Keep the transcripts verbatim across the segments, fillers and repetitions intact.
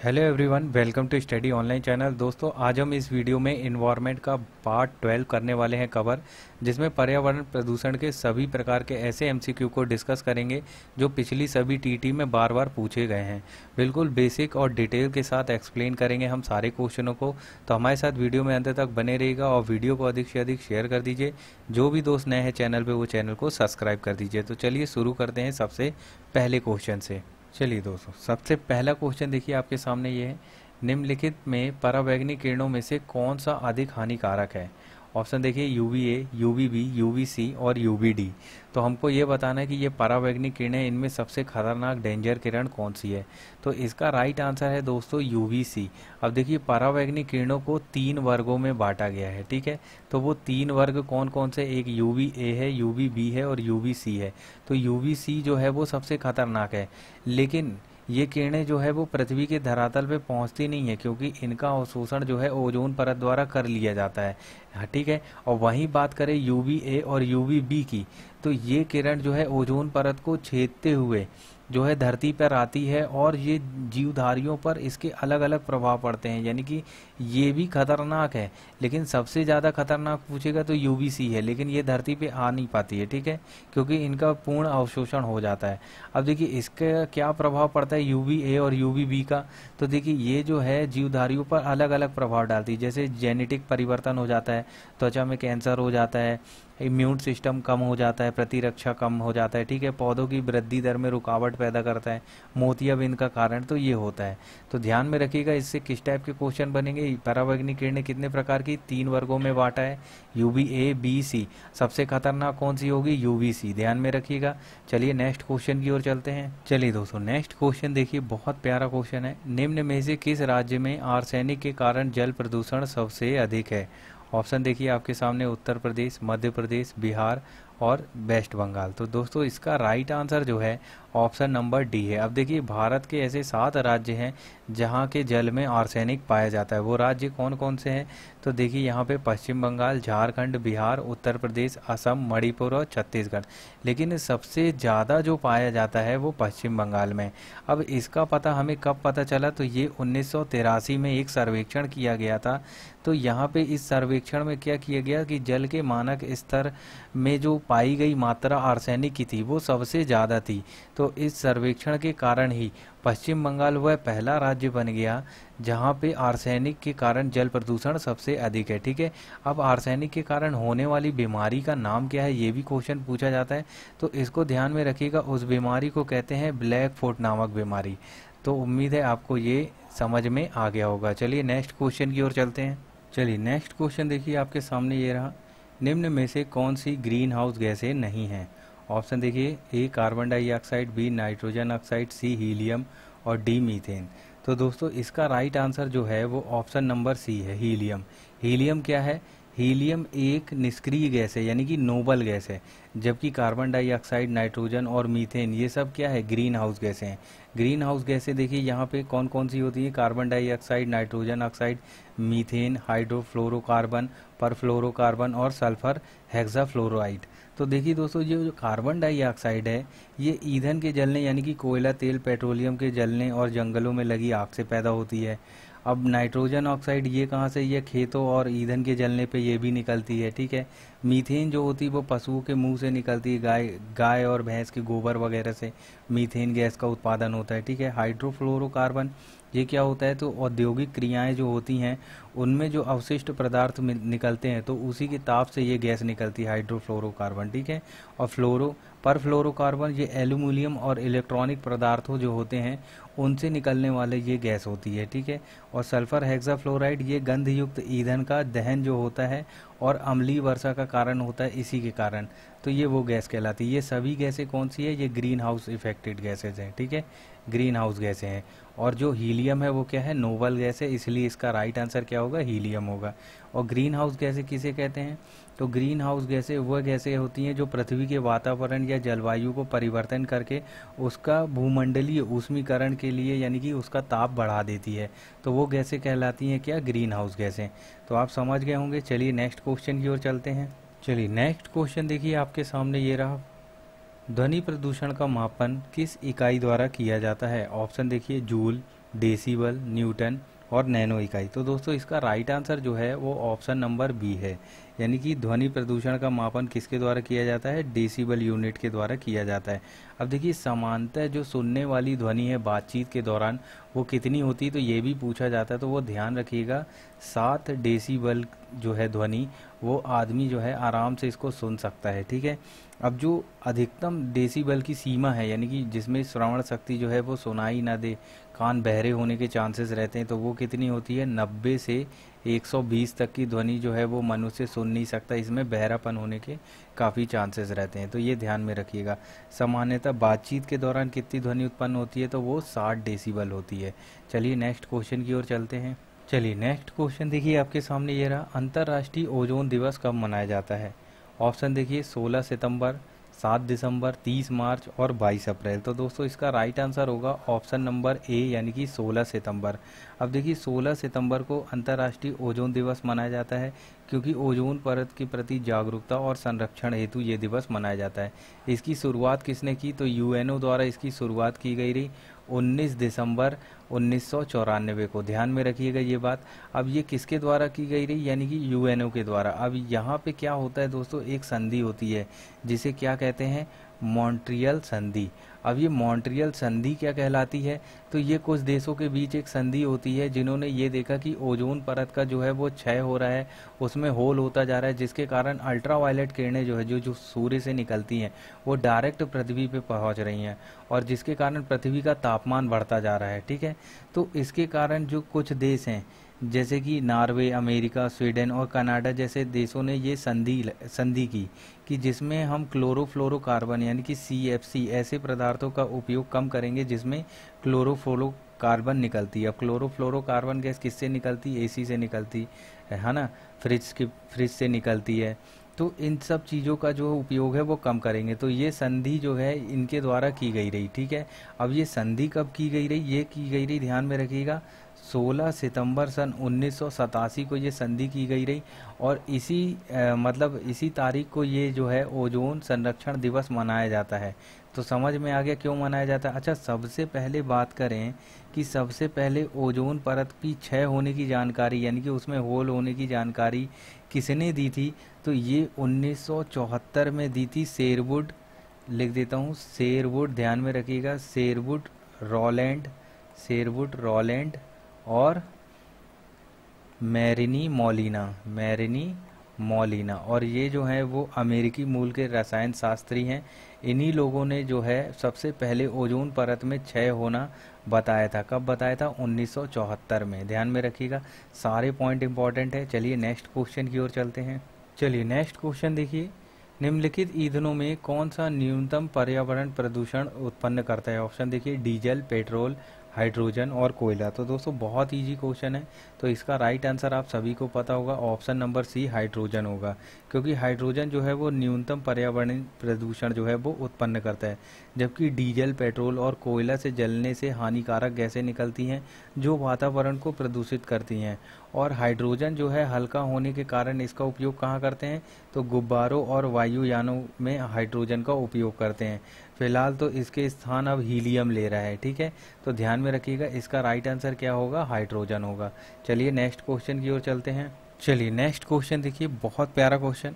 Hello everyone, welcome to study online channel. दोस्तों, आज हम इस वीडियो में इन्वायरमेंट का पार्ट ट्वेल्व करने वाले हैं कवर, जिसमें पर्यावरण प्रदूषण के सभी प्रकार के ऐसे एमसीक्यू को डिस्कस करेंगे जो पिछली सभी टीटी में बार बार पूछे गए हैं। बिल्कुल बेसिक और डिटेल के साथ एक्सप्लेन करेंगे हम सारे क्वेश्चनों को। तो हमारे साथ वीडियो में अंत तक बने रहिएगा और वीडियो को अधिक से अधिक शेयर कर दीजिए। जो भी दोस्त नए हैं चैनल पर, वो चैनल को सब्सक्राइब कर दीजिए। तो चलिए शुरू करते हैं सबसे पहले क्वेश्चन से। चलिए दोस्तों, सबसे पहला क्वेश्चन देखिए आपके सामने ये है, निम्नलिखित में परावैंगनिक किरणों में से कौन सा अधिक हानिकारक है। ऑप्शन देखिए यूवीए, यूवीबी, यूवीसी और यूवीडी। तो हमको ये बताना है कि ये परावैंगनिक किरणें, इनमें सबसे खतरनाक डेंजर किरण कौन सी है। तो इसका राइट आंसर है दोस्तों यूवीसी। अब देखिए, परावैंगनिक किरणों को तीन वर्गों में बांटा गया है, ठीक है। तो वो तीन वर्ग कौन कौन से, एक यूवीए है, यूवीबी है और यूवीसी है। तो यूवीसी जो है वो सबसे खतरनाक है, लेकिन ये किरणें जो है वो पृथ्वी के धरातल पे पहुंचती नहीं है, क्योंकि इनका अवशोषण जो है ओजोन परत द्वारा कर लिया जाता है, हाँ ठीक है। और वहीं बात करें यूवीए और यूवीबी की, तो ये किरण जो है ओजोन परत को छेदते हुए जो है धरती पर आती है, और ये जीवधारियों पर इसके अलग अलग प्रभाव पड़ते हैं, यानी कि ये भी खतरनाक है। लेकिन सबसे ज़्यादा खतरनाक पूछेगा तो यूवीसी है, लेकिन ये धरती पे आ नहीं पाती है, ठीक है, क्योंकि इनका पूर्ण अवशोषण हो जाता है। अब देखिए इसका क्या प्रभाव पड़ता है यूवीए और यूवीबी का। तो देखिए ये जो है जीवधारियों पर अलग अलग प्रभाव डालती है, जैसे जेनेटिक परिवर्तन हो जाता है, त्वचा में कैंसर हो जाता है, इम्यून सिस्टम कम हो जाता है, प्रतिरक्षा कम हो जाता है, ठीक है, पौधों की वृद्धि दर में रुकावट पैदा करता है, मोतियाबिंद का कारण तो ये होता है। तो ध्यान में रखिएगा इससे किस टाइप के क्वेश्चन बनेंगे। परावैंगनिक किरणें कितने प्रकार की, तीन वर्गों में बांटा है, यूवी ए बी सी। सबसे खतरनाक कौन सी होगी, यूवीसी, ध्यान में रखिएगा। चलिए नेक्स्ट क्वेश्चन की ओर चलते हैं। चलिए दोस्तों, नेक्स्ट क्वेश्चन देखिए, बहुत प्यारा क्वेश्चन है। निम्न में से किस राज्य में आर्सेनिक के कारण जल प्रदूषण सबसे अधिक है। ऑप्शन देखिए आपके सामने, उत्तर प्रदेश, मध्य प्रदेश, बिहार और वेस्ट बंगाल। तो दोस्तों इसका राइट आंसर जो है ऑप्शन नंबर डी है। अब देखिए भारत के ऐसे सात राज्य हैं जहां के जल में आर्सेनिक पाया जाता है। वो राज्य कौन कौन से हैं, तो देखिए यहाँ पे पश्चिम बंगाल, झारखंड, बिहार, उत्तर प्रदेश, असम, मणिपुर और छत्तीसगढ़। लेकिन सबसे ज़्यादा जो पाया जाता है वो पश्चिम बंगाल में। अब इसका पता हमें कब पता चला, तो ये उन्नीस सौ तिरासी में एक सर्वेक्षण किया गया था। तो यहाँ पे इस सर्वेक्षण में क्या किया गया कि जल के मानक स्तर में जो पाई गई मात्रा आर्सेनिक की थी वो सबसे ज़्यादा थी। तो इस सर्वेक्षण के कारण ही पश्चिम बंगाल वह पहला राज्य बन गया जहाँ पे आर्सेनिक के कारण जल प्रदूषण सबसे अधिक है, ठीक है। अब आर्सेनिक के कारण होने वाली बीमारी का नाम क्या है, ये भी क्वेश्चन पूछा जाता है। तो इसको ध्यान में रखिएगा, उस बीमारी को कहते हैं ब्लैक फुट नामक बीमारी। तो उम्मीद है आपको ये समझ में आ गया होगा। चलिए नेक्स्ट क्वेश्चन की ओर चलते हैं। चलिए नेक्स्ट क्वेश्चन देखिए आपके सामने ये रहा, निम्न में से कौन सी ग्रीन हाउस गैसें नहीं हैं। ऑप्शन देखिए, A carbon dioxide, B nitrogen oxide, C helium और डी मीथेन। तो दोस्तों इसका राइट आंसर जो है वो ऑप्शन नंबर सी है, हीलियम। हीलियम क्या है, हीलियम एक निष्क्रिय गैस है, यानी कि नोबल गैस है, जबकि कार्बन डाइऑक्साइड, नाइट्रोजन और मीथेन ये सब क्या है, ग्रीन हाउस गैसें हैं। ग्रीन हाउस गैसें देखिए यहाँ पे कौन कौन सी होती हैं, carbon dioxide, nitrogen oxide, methane, hydrofluorocarbon, perfluorocarbon और सल्फर हेक्साफ्लोराइड। तो देखिए दोस्तों, ये जो कार्बन डाइऑक्साइड है ये ईंधन के जलने, यानी कि कोयला, तेल, पेट्रोलियम के जलने और जंगलों में लगी आग से पैदा होती है। अब नाइट्रोजन ऑक्साइड ये कहाँ से, ये खेतों और ईंधन के जलने पे ये भी निकलती है, ठीक है। मीथेन जो होती है वो पशुओं के मुंह से निकलती है, गाय गाय और भैंस के गोबर वगैरह से मीथेन गैस का उत्पादन होता है, ठीक है। हाइड्रोफ्लोरोकार्बन ये क्या होता है, तो औद्योगिक क्रियाएं जो होती हैं उनमें जो अवशिष्ट पदार्थ निकलते हैं तो उसी के ताप से ये गैस निकलती है, हाइड्रोफ्लोरोकार्बन, ठीक है। और फ्लोरो परफ्लोरोकार्बन ये एल्यूमिनियम और इलेक्ट्रॉनिक पदार्थों जो होते हैं उनसे निकलने वाले ये गैस होती है, ठीक है। और सल्फर हेक्साफ्लोराइड ये गंधयुक्त ईंधन का दहन जो होता है और अम्लीय वर्षा का कारण होता है, इसी के कारण तो ये वो गैस कहलाती है। ये सभी गैसें कौन सी है, ये ग्रीन हाउस इफेक्टेड गैसेज हैं, ठीक है, ग्रीन हाउस गैसें हैं। और जो हीलियम है वो क्या है, नोबल गैस है, इसलिए इसका राइट आंसर क्या होगा, हीलियम होगा। और ग्रीन हाउस गैसें किसे कहते हैं, तो ग्रीन हाउस गैसें वह गैसें होती हैं जो पृथ्वी के वातावरण या जलवायु को परिवर्तन करके उसका भूमंडलीय ऊष्मीकरण के लिए, यानी कि उसका ताप बढ़ा देती है, तो वो गैसें कहलाती हैं क्या, ग्रीन हाउस गैसें। तो आप समझ गए होंगे। चलिए नेक्स्ट क्वेश्चन की ओर चलते हैं। चलिए नेक्स्ट क्वेश्चन देखिए आपके सामने ये रहा, ध्वनि प्रदूषण का मापन किस इकाई द्वारा किया जाता है। ऑप्शन देखिए, जूल, डेसिबल, न्यूटन और नैनो इकाई। तो दोस्तों इसका राइट आंसर जो है वो ऑप्शन नंबर बी है, यानी कि ध्वनि प्रदूषण का मापन किसके द्वारा किया जाता है, डेसिबल यूनिट के द्वारा किया जाता है। अब देखिए सामान्यतः जो सुनने वाली ध्वनि है बातचीत के दौरान वो कितनी होती है, तो ये भी पूछा जाता है, तो वो ध्यान रखिएगा सात डेसिबल जो है ध्वनि वो आदमी जो है आराम से इसको सुन सकता है। ठीक है, अब जो अधिकतम डेसिबल की सीमा है, यानी कि जिसमें श्रवण शक्ति जो है वो सुनाई ना दे, कान बहरे होने के चांसेस रहते हैं, तो वो कितनी होती है, नब्बे से एक सौ बीस तक की ध्वनि जो है वो मनुष्य सुन नहीं सकता, इसमें बहरापन होने के काफ़ी चांसेस रहते हैं, तो ये ध्यान में रखिएगा। सामान्यतः बातचीत के दौरान कितनी ध्वनि उत्पन्न होती है, तो वो साठ डेसिबल होती है। चलिए नेक्स्ट क्वेश्चन की ओर चलते हैं। चलिए नेक्स्ट क्वेश्चन देखिए आपके सामने ये रहा, अंतर्राष्ट्रीय ओजोन दिवस कब मनाया जाता है। ऑप्शन देखिए सोलह सितंबर, सात दिसंबर, तीस मार्च और बाईस अप्रैल। तो दोस्तों इसका राइट आंसर होगा ऑप्शन नंबर ए, यानी कि सोलह सितंबर। अब देखिए सोलह सितंबर को अंतर्राष्ट्रीय ओजोन दिवस मनाया जाता है, क्योंकि ओजोन परत के प्रति जागरूकता और संरक्षण हेतु ये दिवस मनाया जाता है। इसकी शुरुआत किसने की, तो यूएनओ द्वारा इसकी शुरुआत की गई रही उन्नीस दिसंबर उन्नीस सौ चौरानवे को। ध्यान में रखिएगा ये बात। अब ये किसके द्वारा की गई रही, यानी कि यूएनओ के द्वारा। अब यहाँ पे क्या होता है दोस्तों, एक संधि होती है जिसे क्या कहते हैं, मॉन्ट्रियल संधि। अब ये मॉन्ट्रियल संधि क्या कहलाती है, तो ये कुछ देशों के बीच एक संधि होती है जिन्होंने ये देखा कि ओजोन परत का जो है वो क्षय हो रहा है, उसमें होल होता जा रहा है, जिसके कारण अल्ट्रावायलेट किरणें जो है जो जो सूर्य से निकलती हैं वो डायरेक्ट पृथ्वी पे पहुंच रही हैं, और जिसके कारण पृथ्वी का तापमान बढ़ता जा रहा है। ठीक है, तो इसके कारण जो कुछ देश हैं जैसे कि नॉर्वे, अमेरिका, स्वीडन और कनाडा जैसे देशों ने ये संधि संधि की कि जिसमें हम क्लोरोफ्लोरोकार्बन यानी कि सी एफ सी ऐसे पदार्थों का उपयोग कम करेंगे जिसमें क्लोरोफ्लोरोकार्बन निकलती है। अब क्लोरोफ्लोरोकार्बन गैस किससे निकलती है, एसी से निकलती है है ना, फ्रिज की फ्रिज से निकलती है। तो इन सब चीज़ों का जो उपयोग है वो कम करेंगे। तो ये संधि जो है इनके द्वारा की गई रही। ठीक है, अब ये संधि कब की गई रही, ये की गई रही ध्यान में रखिएगा सोलह सितंबर सन उन्नीस सौ सतासी को ये संधि की गई रही, और इसी आ, मतलब इसी तारीख को ये जो है ओजोन संरक्षण दिवस मनाया जाता है। तो समझ में आ गया क्यों मनाया जाता है। अच्छा, सबसे पहले बात करें कि सबसे पहले ओजोन परत की क्षय होने की जानकारी यानी कि उसमें होल होने की जानकारी किसने दी थी, तो ये उन्नीस सौ चौहत्तर में दी थी शेरवुड, लिख देता हूँ शेरवुड, ध्यान में रखिएगा शेरवुड रॉलैंड, शेरवुड रॉलैंड और मैरिनी मॉलिना, मैरिनी मॉलिना, और ये जो है वो अमेरिकी मूल के रसायन शास्त्री हैं। इन्हीं लोगों ने जो है सबसे पहले ओजोन परत में क्षय होना बताया था। कब बताया था, उन्नीस सौ चौहत्तर में। ध्यान में रखिएगा, सारे पॉइंट इंपॉर्टेंट है। चलिए नेक्स्ट क्वेश्चन की ओर चलते हैं। चलिए नेक्स्ट क्वेश्चन देखिए, निम्नलिखित ईंधनों में कौन सा न्यूनतम पर्यावरण प्रदूषण उत्पन्न करता है। ऑप्शन देखिए डीजल, पेट्रोल, हाइड्रोजन और कोयला। तो दोस्तों बहुत इजी क्वेश्चन है, तो इसका राइट आंसर आप सभी को पता होगा, ऑप्शन नंबर सी हाइड्रोजन होगा, क्योंकि हाइड्रोजन जो है वो न्यूनतम पर्यावरणीय प्रदूषण जो है वो उत्पन्न करता है, जबकि डीजल, पेट्रोल और कोयला से जलने से हानिकारक गैसें निकलती हैं जो वातावरण को प्रदूषित करती हैं। और हाइड्रोजन जो है हल्का होने के कारण इसका उपयोग कहाँ करते हैं, तो गुब्बारों और वायुयानों में हाइड्रोजन का उपयोग करते हैं। फिलहाल तो इसके स्थान अब हीलियम ले रहा है। ठीक है, तो ध्यान में रखिएगा इसका राइट आंसर क्या होगा, हाइड्रोजन होगा। चलिए नेक्स्ट क्वेश्चन की ओर चलते हैं। चलिए नेक्स्ट क्वेश्चन देखिए, बहुत प्यारा क्वेश्चन,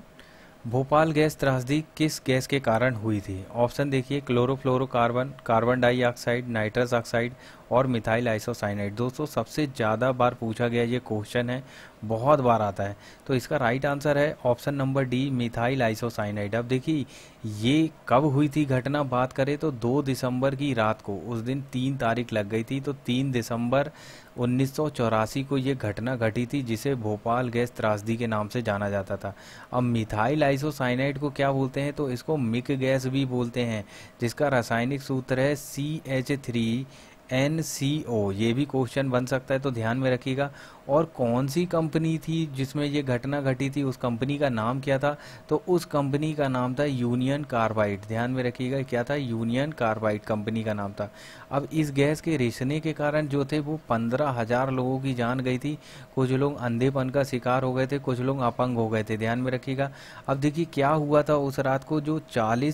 भोपाल गैस त्रासदी किस गैस के कारण हुई थी। ऑप्शन देखिए chlorofluorocarbon, carbon dioxide, nitrous oxide और मिथाइल आइसोसाइनाइड। दोस्तों सबसे ज़्यादा बार पूछा गया ये क्वेश्चन है, बहुत बार आता है, तो इसका राइट आंसर है option number D methyl isocyanide. अब देखिए ये कब हुई थी घटना, बात करें तो दो दिसंबर की रात को, उस दिन तीन तारीख लग गई थी, तो तीन दिसंबर उन्नीस सौ चौरासी को ये घटना घटी थी, जिसे भोपाल गैस त्रासदी के नाम से जाना जाता था। अब मिथाइल आइसोसाइनाइड को क्या बोलते हैं, तो इसको मिक गैस भी बोलते हैं, जिसका रासायनिक सूत्र है C H three N C O. ये भी क्वेश्चन बन सकता है, तो ध्यान में रखिएगा। और कौन सी कंपनी थी जिसमें ये घटना घटी थी, उस कंपनी का नाम क्या था, तो उस कंपनी का नाम था यूनियन कार्बाइड। ध्यान में रखिएगा क्या था, यूनियन कार्बाइड कंपनी का नाम था। अब इस गैस के रिसने के कारण जो थे वो पंद्रह हजार लोगों की जान गई थी, कुछ लोग अंधेपन का शिकार हो गए थे, कुछ लोग अपंग हो गए थे। ध्यान में रखिएगा। अब देखिए क्या हुआ था उस रात को, जो चालीस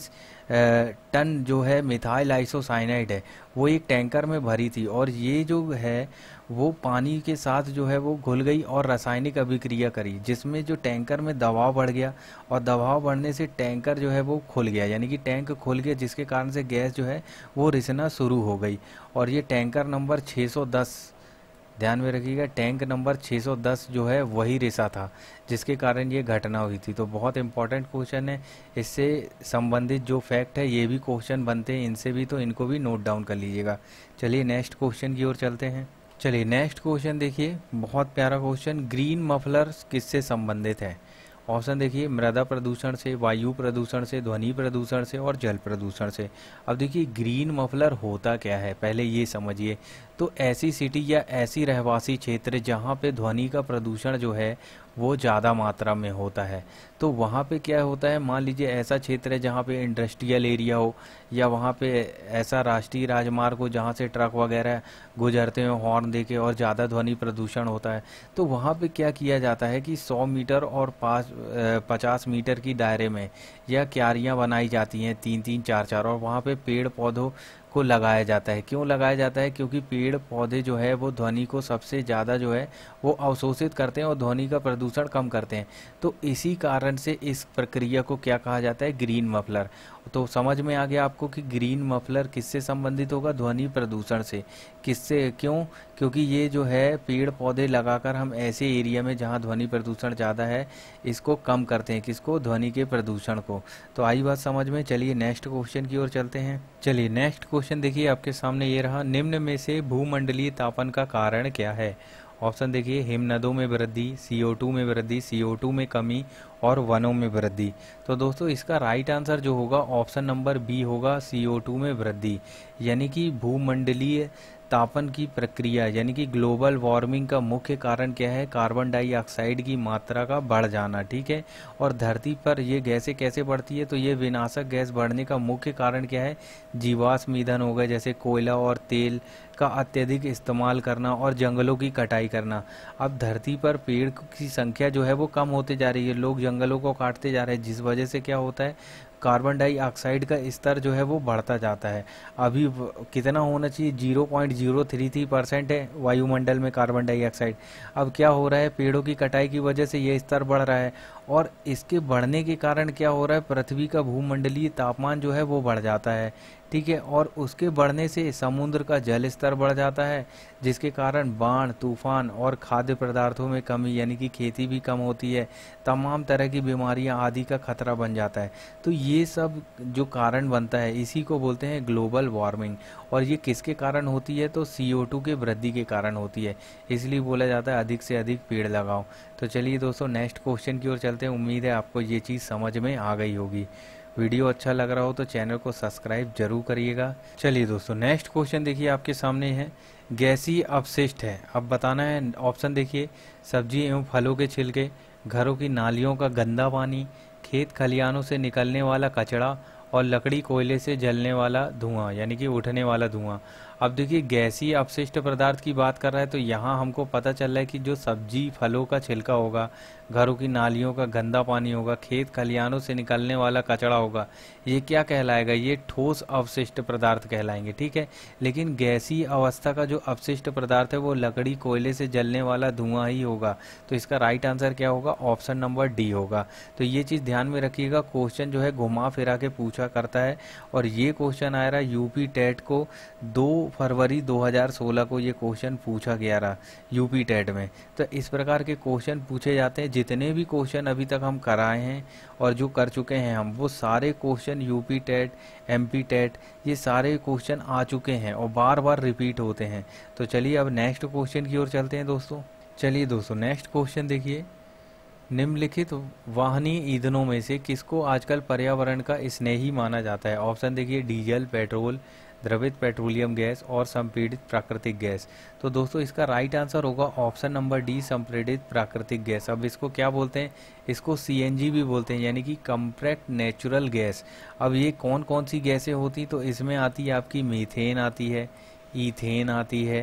टन जो है मिथाइल आइसोसाइनाइड है वो एक टैंकर में भरी थी, और ये जो है वो पानी के साथ जो है वो घुल गई और रासायनिक अभिक्रिया करी, जिसमें जो टैंकर में दबाव बढ़ गया, और दबाव बढ़ने से टैंकर जो है वो खुल गया, यानी कि टैंक खुल गया, जिसके कारण से गैस जो है वो रिसना शुरू हो गई। और ये टैंकर नंबर छह सौ दस, ध्यान में रखिएगा, टैंक नंबर छह सौ दस जो है वही रिसा था जिसके कारण ये घटना हुई थी। तो बहुत इंपॉर्टेंट क्वेश्चन है, इससे संबंधित जो फैक्ट है ये भी क्वेश्चन बनते हैं इनसे भी, तो इनको भी नोट डाउन कर लीजिएगा। चलिए नेक्स्ट क्वेश्चन की ओर चलते हैं। चलिए नेक्स्ट क्वेश्चन देखिए, बहुत प्यारा क्वेश्चन, ग्रीन मफलर किससे संबंधित है? ऑप्शन देखिए, मृदा प्रदूषण से, वायु प्रदूषण से, ध्वनि प्रदूषण से और जल प्रदूषण से। अब देखिए ग्रीन मफलर होता क्या है पहले ये समझिए। तो ऐसी सिटी या ऐसी रहवासी क्षेत्र जहाँ पे ध्वनि का प्रदूषण जो है वो ज़्यादा मात्रा में होता है, तो वहाँ पे क्या होता है, मान लीजिए ऐसा क्षेत्र है जहाँ पे इंडस्ट्रियल एरिया हो, या वहाँ पे ऐसा राष्ट्रीय राजमार्ग हो जहाँ से ट्रक वगैरह गुजरते हैं हॉर्न देके और ज़्यादा ध्वनि प्रदूषण होता है, तो वहाँ पे क्या किया जाता है कि सौ मीटर और पाँच पचास मीटर की दायरे में या क्यारियाँ बनाई जाती हैं, तीन तीन चार चार, और वहाँ पे पेड़ पौधों को लगाया जाता है। क्यों लगाया जाता है? क्योंकि पेड़ पौधे जो है वो ध्वनि को सबसे ज़्यादा जो है वो अवशोषित करते हैं और ध्वनि का प्रदूषण कम करते हैं। तो इसी कारण से इस प्रक्रिया को क्या कहा जाता है? Green muffler. तो समझ में आ गया आपको कि ग्रीन मफलर किससे संबंधित होगा? ध्वनि प्रदूषण से। किससे? क्यों? क्योंकि ये जो है पेड़ पौधे लगाकर हम ऐसे एरिया में जहाँ ध्वनि प्रदूषण ज़्यादा है इसको कम करते हैं। किसको? ध्वनि के प्रदूषण को। तो आई बात समझ में। चलिए नेक्स्ट क्वेश्चन की ओर चलते हैं। चलिए नेक्स्ट क्वेश्चन देखिए आपके सामने ये रहा, निम्न में से भूमंडलीय तापन का कारण क्या है? ऑप्शन देखिए, हिमनदों में वृद्धि, सी ओ टू में वृद्धि, सी ओ टू में कमी और वनों में वृद्धि। तो दोस्तों इसका राइट आंसर जो होगा ऑप्शन नंबर बी होगा, सी ओ टू में वृद्धि। यानी कि भूमंडलीय तापन की प्रक्रिया यानी कि ग्लोबल वार्मिंग का मुख्य कारण क्या है? कार्बन डाइऑक्साइड की मात्रा का बढ़ जाना, ठीक है। और धरती पर ये गैसें कैसे बढ़ती है? तो ये विनाशक गैस बढ़ने का मुख्य कारण क्या है? जीवाश्म ईंधन हो गए, जैसे कोयला और तेल का अत्यधिक इस्तेमाल करना और जंगलों की कटाई करना। अब धरती पर पेड़ की संख्या जो है वो कम होते जा रही है, लोग जंगलों को काटते जा रहे हैं, जिस वजह से क्या होता है, कार्बन डाइऑक्साइड का स्तर जो है वो बढ़ता जाता है। अभी कितना होना चाहिए? Zero point zero three three percent है वायुमंडल में कार्बन डाइऑक्साइड। अब क्या हो रहा है? पेड़ों की कटाई की वजह से ये स्तर बढ़ रहा है, और इसके बढ़ने के कारण क्या हो रहा है? पृथ्वी का भूमंडलीय तापमान जो है वो बढ़ जाता है, ठीक है। और उसके बढ़ने से समुद्र का जल स्तर बढ़ जाता है, जिसके कारण बाढ़, तूफान और खाद्य पदार्थों में कमी यानी कि खेती भी कम होती है, तमाम तरह की बीमारियां आदि का खतरा बन जाता है। तो ये सब जो कारण बनता है इसी को बोलते हैं ग्लोबल वार्मिंग। और ये किसके कारण होती है? तो सी ओ टू के वृद्धि के कारण होती है। इसलिए बोला जाता है अधिक से अधिक पेड़ लगाओ। तो चलिए दोस्तों नेक्स्ट क्वेश्चन की ओर चलते हैं। उम्मीद है आपको ये चीज़ समझ में आ गई होगी। वीडियो अच्छा लग रहा हो तो चैनल को सब्सक्राइब जरूर करिएगा। चलिए दोस्तों नेक्स्ट क्वेश्चन देखिए आपके सामने है, गैसीय अपशिष्ट है। अब बताना है, ऑप्शन देखिए, सब्जी एवं फलों के छिलके, घरों की नालियों का गंदा पानी, खेत खलिहानों से निकलने वाला कचरा और लकड़ी कोयले से जलने वाला धुआं यानी कि उठने वाला धुआं। अब देखिए गैसीय अपशिष्ट पदार्थ की बात कर रहा है, तो यहाँ हमको पता चल रहा है कि जो सब्जी फलों का छिलका होगा, घरों की नालियों का गंदा पानी होगा, खेत खलिहानों से निकलने वाला कचरा होगा, ये क्या कहलाएगा? ये ठोस अवशिष्ट पदार्थ कहलाएंगे, ठीक है। लेकिन गैसीय अवस्था का जो अपशिष्ट पदार्थ है वो लकड़ी कोयले से जलने वाला धुआं ही होगा। तो इसका राइट आंसर क्या होगा? ऑप्शन नंबर डी होगा। तो ये चीज़ ध्यान में रखिएगा, क्वेश्चन जो है घुमा फिरा के पूछा करता है। और ये क्वेश्चन आ रहा है यूपी टेट को, दो फरवरी दो हज़ार सोलह को ये क्वेश्चन पूछा गया रहा यूपी टेट में। तो इस प्रकार के क्वेश्चन पूछे जाते हैं। जितने भी क्वेश्चन अभी तक हम कराए हैं और जो कर चुके हैं हम, वो सारे question UP TET, MP TET, ये सारे क्वेश्चन आ चुके हैं और बार बार रिपीट होते हैं। तो चलिए अब नेक्स्ट क्वेश्चन की ओर चलते हैं दोस्तों। चलिए दोस्तों नेक्स्ट क्वेश्चन देखिए, निम्नलिखित वाहनी ईंधनों में से किसको आजकल पर्यावरण का स्नेही माना जाता है? ऑप्शन देखिए, डीजल, पेट्रोल, द्रवित पेट्रोलियम गैस और संपीड़ित प्राकृतिक गैस। तो दोस्तों इसका राइट आंसर होगा ऑप्शन नंबर डी, संपीड़ित प्राकृतिक गैस। अब इसको क्या बोलते हैं? इसको सी एन जी भी बोलते हैं, यानी कि कंप्रेस्ड नेचुरल गैस। अब ये कौन कौन सी गैसें होती? तो इसमें आती है आपकी मीथेन आती है, ईथेन आती है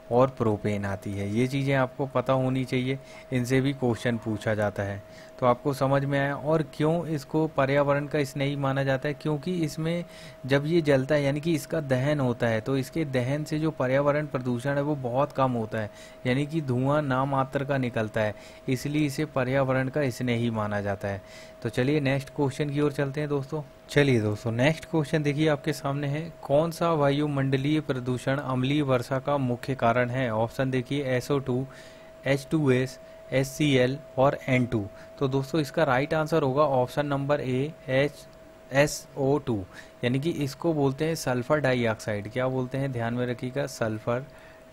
और प्रोपेन आती है। ये चीज़ें आपको पता होनी चाहिए, इनसे भी क्वेश्चन पूछा जाता है। तो आपको समझ में आया। और क्यों इसको पर्यावरण का स्नेही माना जाता है, क्योंकि इसमें जब ये जलता है यानी कि इसका दहन होता है तो इसके दहन से जो पर्यावरण प्रदूषण है वो बहुत कम होता है, यानी कि धुआं नाम मात्र का निकलता है, इसलिए इसे पर्यावरण का स्नेही माना जाता है। तो चलिए नेक्स्ट क्वेश्चन की ओर चलते हैं दोस्तों। चलिए दोस्तों नेक्स्ट क्वेश्चन देखिए आपके सामने है, कौन सा वायुमंडलीय प्रदूषण अम्लीय वर्षा का मुख्य कारण है। ऑप्शन देखिए S O two, H two S, H C L और एन टू। तो दोस्तों इसका राइट आंसर होगा option number A, H S O two, यानी कि इसको बोलते हैं सल्फर डाइऑक्साइड। क्या बोलते हैं, ध्यान में रखिएगा, सल्फर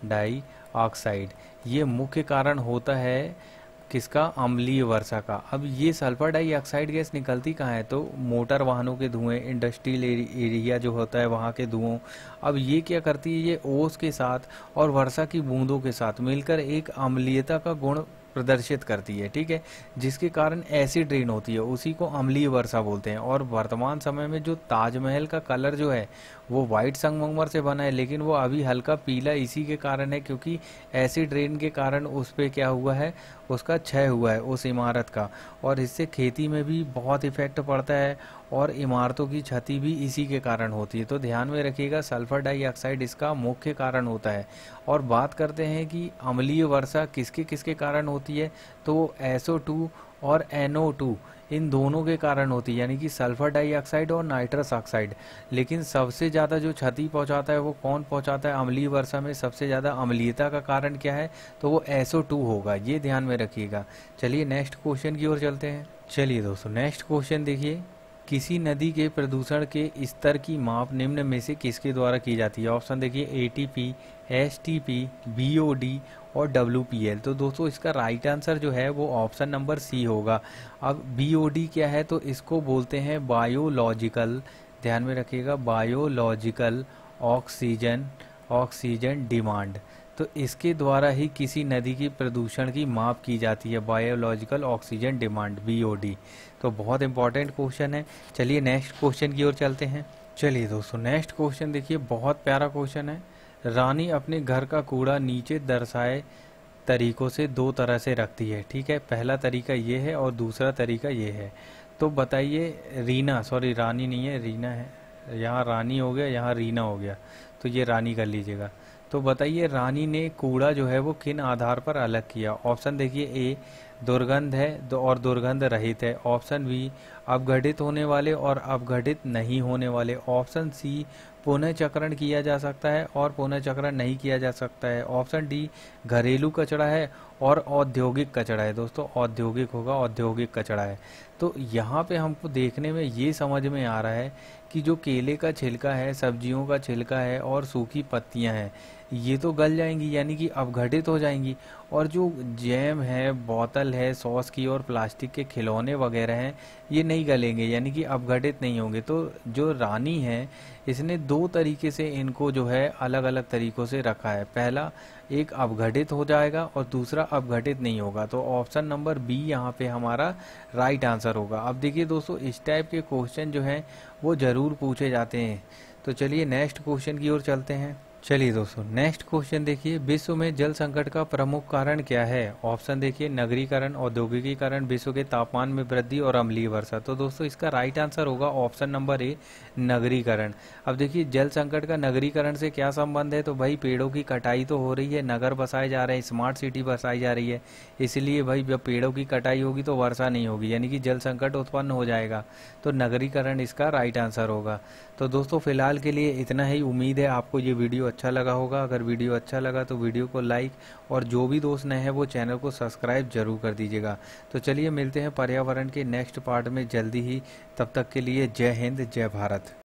डाइऑक्साइड। ये मुख्य कारण होता है किसका, अम्लीय वर्षा का। अब ये सल्फर डाइऑक्साइड गैस निकलती कहाँ है, तो मोटर वाहनों के धुएं, इंडस्ट्रियल एरिया जो होता है वहाँ के धुओं। अब ये क्या करती है, ये ओस के साथ और वर्षा की बूंदों के साथ मिलकर एक अम्लीयता का गुण प्रदर्शित करती है, ठीक है, जिसके कारण एसिड रेन होती है, उसी को अम्लीय वर्षा बोलते हैं। और वर्तमान समय में जो ताजमहल का कलर जो है वो वाइट संगमरमर से बना है, लेकिन वो अभी हल्का पीला इसी के कारण है क्योंकि एसिड रेन के कारण उस पर क्या हुआ है, उसका क्षय हुआ है उस इमारत का, और इससे खेती में भी बहुत इफेक्ट पड़ता है और इमारतों की क्षति भी इसी के कारण होती है। तो ध्यान में रखिएगा, सल्फर डाइऑक्साइड इसका मुख्य कारण होता है। और बात करते हैं कि अम्लीय वर्षा किसके किसके कारण होती है, तो एस ओ टू और एन ओ टू इन दोनों के कारण होती है, यानी कि सल्फर डाइऑक्साइड और नाइट्रस ऑक्साइड। लेकिन सबसे ज़्यादा जो क्षति पहुंचाता है वो कौन पहुंचाता है अम्लीय वर्षा में, सबसे ज़्यादा अम्लीयता का कारण क्या है, तो वो एस ओ टू होगा, ये ध्यान में रखिएगा। चलिए नेक्स्ट क्वेश्चन की ओर चलते हैं। चलिए दोस्तों नेक्स्ट क्वेश्चन देखिए, किसी नदी के प्रदूषण के स्तर की माप निम्न में से किसके द्वारा की जाती है। ऑप्शन देखिए A T P, S T P, B O D और डब्ल्यू पी एल। तो दोस्तों इसका राइट आंसर जो है वो ऑप्शन नंबर सी होगा। अब बी ओ डी क्या है, तो इसको बोलते हैं बायोलॉजिकल, ध्यान में रखिएगा, बायोलॉजिकल ऑक्सीजन ऑक्सीजन डिमांड। तो इसके द्वारा ही किसी नदी की प्रदूषण की माप की जाती है, biological oxygen demand, B O D. तो बहुत इंपॉर्टेंट क्वेश्चन है। चलिए नेक्स्ट क्वेश्चन की ओर चलते हैं। चलिए दोस्तों नेक्स्ट क्वेश्चन देखिए, बहुत प्यारा क्वेश्चन है। रानी अपने घर का कूड़ा नीचे दर्शाए तरीकों से दो तरह से रखती है, ठीक है, पहला तरीका ये है और दूसरा तरीका ये है। तो बताइए, रीना, सॉरी रानी नहीं है, रीना है, यहाँ रानी हो गया, यहाँ रीना हो गया, तो ये रानी कर लीजिएगा। तो बताइए रानी ने कूड़ा जो है वो किन आधार पर अलग किया। ऑप्शन देखिए ए, दुर्गंध है और दुर्गंध रहित है। ऑप्शन बी, अपघटित होने वाले और अपघटित नहीं होने वाले। ऑप्शन सी, पुनः चक्रण किया जा सकता है और पुनः चक्रण नहीं किया जा सकता है। ऑप्शन डी, घरेलू कचरा है और औद्योगिक कचरा है। दोस्तों औद्योगिक होगा, औद्योगिक कचरा है। तो यहाँ पे हमको देखने में ये समझ में आ रहा है कि जो केले का छिलका है, सब्जियों का छिलका है और सूखी पत्तियाँ हैं, ये तो गल जाएंगी यानी कि अपघटित हो जाएंगी, और जो जैम है, बोतल है सॉस की और प्लास्टिक के खिलौने वगैरह हैं, ये नहीं गलेंगे यानी कि अपघटित नहीं होंगे। तो जो रानी है इसने दो तरीके से इनको जो है अलग अलग तरीकों से रखा है, पहला एक अपघटित हो जाएगा और दूसरा अपघटित नहीं होगा। तो ऑप्शन नंबर बी यहाँ पे हमारा राइट आंसर होगा। अब देखिए दोस्तों, इस टाइप के क्वेश्चन जो हैं वो ज़रूर पूछे जाते हैं। तो चलिए नेक्स्ट क्वेश्चन की ओर चलते हैं। चलिए दोस्तों नेक्स्ट क्वेश्चन देखिए, विश्व में जल संकट का प्रमुख कारण क्या है। ऑप्शन देखिए नगरीकरण, औद्योगिकीकरण, विश्व के तापमान में वृद्धि और अम्लीय वर्षा। तो दोस्तों इसका राइट आंसर होगा ऑप्शन नंबर ए, नगरीकरण। अब देखिए जल संकट का नगरीकरण से क्या संबंध है, तो भाई पेड़ों की कटाई तो हो रही है, नगर बसाए जा रहे हैं, स्मार्ट सिटी बसाई जा रही है, इसलिए भाई जब पेड़ों की कटाई होगी तो वर्षा नहीं होगी, यानी कि जल संकट उत्पन्न हो जाएगा। तो नगरीकरण इसका राइट आंसर होगा। तो दोस्तों फिलहाल के लिए इतना ही। उम्मीद है आपको ये वीडियो अच्छा लगा होगा। अगर वीडियो अच्छा लगा तो वीडियो को लाइक, और जो भी दोस्त नए हैं वो चैनल को सब्सक्राइब जरूर कर दीजिएगा। तो चलिए मिलते हैं पर्यावरण के नेक्स्ट पार्ट में जल्दी ही, तब तक के लिए जय हिंद, जय भारत।